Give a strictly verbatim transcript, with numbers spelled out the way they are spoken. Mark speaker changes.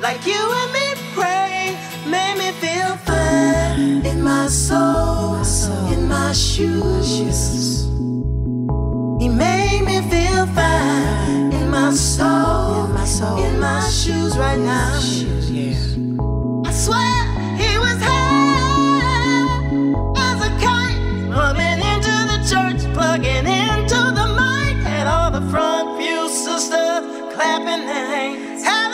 Speaker 1: like you and me pray, made me feel fine in my soul, in my shoes. He made me feel fine in my soul, in my shoes right now. I swear he was high as a kite, plugging into the church, plugging into the mic, and all the front pew sisters clapping their hands.